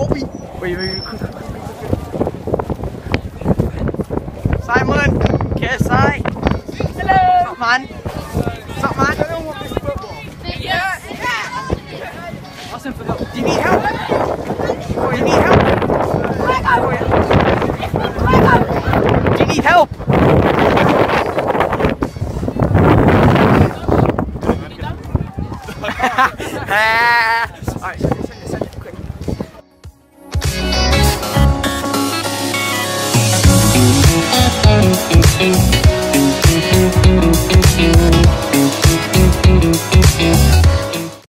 Wait, Simon, KSI. Hello. What's up, man? What's up, man? I don't want this football. Yeah. Ask him for that. Do you need help? Do you need help? Do you need help?